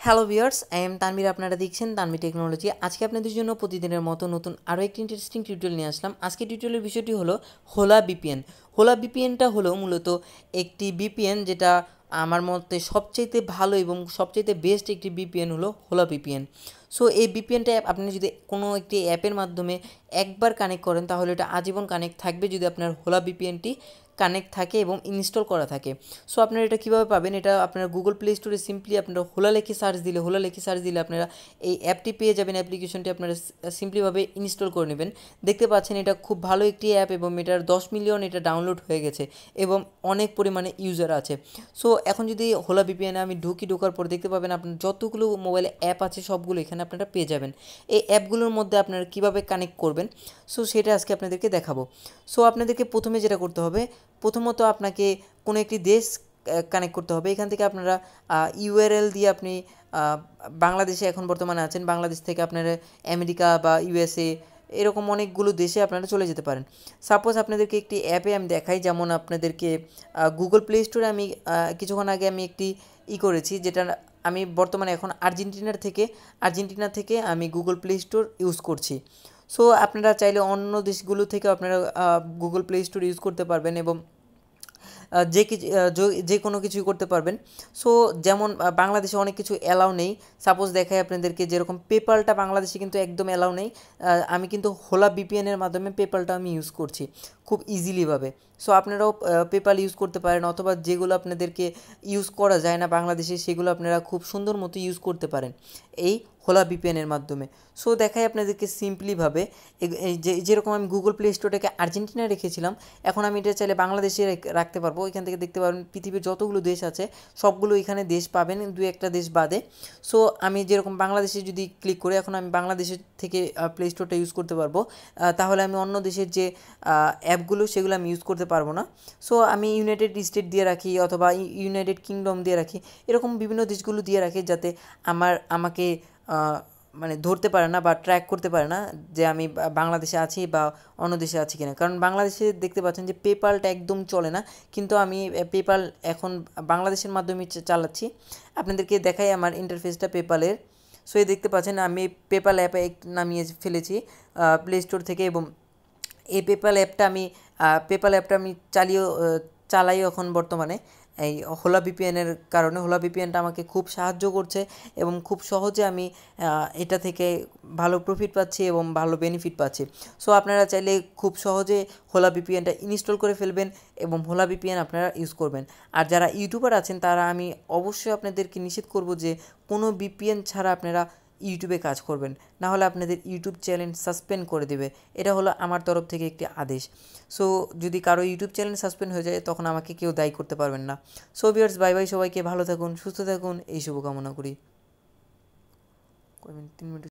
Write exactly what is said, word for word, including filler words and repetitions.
Hello viewers, I am Tanvir. আপনারা দেখছেন Tanvir technology. আজকে আপনাদের জন্য প্রতিদিনের মতো নতুন আরও একটি ইন্টারেস্টিং টিউটোরিয়াল নিয়ে আসলাম। আজকে টিউটোরিয়ালের বিষয়টি হলো হোলা ভিপিএন। হোলা ভিপিএনটা হলো মূলত একটি ভিপিএন যেটা আমার মতে সবচাইতে ভালো এবং সবচাইতে বেস্ট একটি ভিপিএন হলো হোলা ভিপিএন। সো এই ভিপিএনটা অ্যাপ আপনি যদি কোনো একটি অ্যাপের মাধ্যমে একবার কানেক্ট করেন তাহলে এটা আজীবন কানেক্ট থাকবে যদি আপনার হোলা ভিপিএনটি কানেক্ট থাকে এবং ইনস্টল করা থাকে। সো আপনারা এটা কীভাবে পাবেন, এটা আপনারা গুগল প্লে স্টোরে সিম্পলি আপনারা হোলা লেখে সার্চ দিলে হোলা লেখে সার্চ দিলে আপনারা এই অ্যাপটি পেয়ে যাবেন। অ্যাপ্লিকেশনটি আপনারা সিম্পলিভাবে ইনস্টল করে নেবেন। দেখতে পাচ্ছেন এটা খুব ভালো একটি অ্যাপ এবং এটার দশ মিলিয়ন এটা ডাউনলোড হয়ে গেছে এবং অনেক পরিমাণে ইউজার আছে। সো এখন যদি হোলা ভিপিএনে আমি ঢুকি, ঢোকার পর দেখতে পাবেন আপনার যতগুলো মোবাইলে অ্যাপ আছে সবগুলো এখানে আপনারা পেয়ে যাবেন। এই অ্যাপগুলোর মধ্যে আপনারা কীভাবে কানেক্ট করবেন সো সেটা আজকে আপনাদেরকে দেখাবো। সো আপনাদেরকে প্রথমে যেটা করতে হবে, প্রথমত আপনাকে কোনো একটি দেশ কানেক্ট করতে হবে। এখান থেকে আপনারা ইউআরএল দিয়ে আপনি বাংলাদেশে এখন বর্তমানে আছেন, বাংলাদেশ থেকে আপনারা আমেরিকা বা ইউএসএ এরকম অনেকগুলো দেশে আপনারা চলে যেতে পারেন। সাপোজ আপনাদেরকে একটি অ্যাপে আমি দেখাই, যেমন আপনাদেরকে গুগল প্লে স্টোরে আমি কিছুক্ষণ আগে আমি একটি ই করেছি, যেটা আমি বর্তমানে এখন আর্জেন্টিনার থেকে আর্জেন্টিনা থেকে আমি গুগল প্লে স্টোর ইউজ করছি। সো আপনারা চাইলে অন্য দেশগুলো থেকে আপনারা গুগল প্লে স্টোর ইউজ করতে পারবেন এবং যে কিছু যে কোনো কিছুই করতে পারবেন। সো যেমন বাংলাদেশে অনেক কিছু অ্যালাউ নেই। সাপোজ দেখাই আপনাদেরকে, যেরকম পেপালটা বাংলাদেশে কিন্তু একদম অ্যালাউ নেই। আমি কিন্তু হোলা ভিপিএনের মাধ্যমে পেপালটা আমি ইউজ করছি খুব ইজিলিভাবে। সো আপনারাও পেপাল ইউজ করতে পারেন, অথবা যেগুলো আপনাদেরকে ইউজ করা যায় না বাংলাদেশে সেগুলো আপনারা খুব সুন্দর মতো ইউজ করতে পারেন এই হোলা ভিপিএনের মাধ্যমে। সো দেখাই আপনাদেরকে সিম্পলিভাবে, যে যেরকম আমি গুগল প্লে স্টোরটাকে আর্জেন্টিনা রেখেছিলাম, এখন আমি এটা চাইলে বাংলাদেশে রাখতে পারবো। এখান থেকে দেখতে পাবেন পৃথিবীর যতগুলো দেশ আছে সবগুলো এখানে দেশ পাবেন, দু একটা দেশ বাদে। সো আমি যেরকম বাংলাদেশে যদি ক্লিক করি, এখন আমি বাংলাদেশের থেকে প্লে স্টোরটা ইউজ করতে পারবো। তাহলে আমি অন্য দেশের যে অ্যাপগুলো সেগুলো আমি ইউজ করতে পারবো না। সো আমি ইউনাইটেড স্টেট দিয়ে রাখি অথবা ইউনাইটেড কিংডম দিয়ে রাখি, এরকম বিভিন্ন দেশগুলো দিয়ে রাখি যাতে আমার আমাকে মানে ধরতে পারে না বা ট্র্যাক করতে পারে না যে আমি বাংলাদেশে আছি বা অন্য দেশে আছি কিনা। কারণ বাংলাদেশে দেখতে পাচ্ছেন যে পেপালটা একদম চলে না, কিন্তু আমি পেপাল এখন বাংলাদেশের মাধ্যমে চালাচ্ছি। আপনাদেরকে দেখাই আমার ইন্টারফেসটা পেপালের। সো এই দেখতে পাচ্ছেন আমি পেপাল অ্যাপে নামিয়ে ফেলেছি প্লে স্টোর থেকে, এবং এই পেপাল অ্যাপটা আমি পেপাল অ্যাপটা আমি চালিয়েও চালাই এখন বর্তমানে এই হোলা ভিপিএনের কারণে। হোলা ভিপিএনটা আমাকে খুব সাহায্য করছে এবং খুব সহজে আমি এটা থেকে ভালো প্রফিট পাচ্ছি এবং ভালো বেনিফিট পাচ্ছি। সো আপনারা চাইলে খুব সহজে হোলা ভিপিএনটা ইনস্টল করে ফেলবেন এবং হোলা ভিপিএন আপনারা ইউজ করবেন। আর যারা ইউটিউবার আছেন তারা আমি অবশ্যই আপনাদেরকে নিষেধ করব যে কোনো ভিপিএন ছাড়া আপনারা ইউটিউবে কাজ করবেন, না হলে আপনাদের ইউটিউব চ্যানেল সাসপেন্ড করে দেবে। এটা হলো আমার তরফ থেকে একটি আদেশ। সো যদি কারো ইউটিউব চ্যানেল সাসপেন্ড হয়ে যায় তখন আমাকে কেউ দায়ী করতে পারবেন না। সো ভিউয়ার্স, বাই বাই, সবাইকে ভালো থাকুন, সুস্থ থাকুন, এই শুভকামনা করি। তিন মিনিট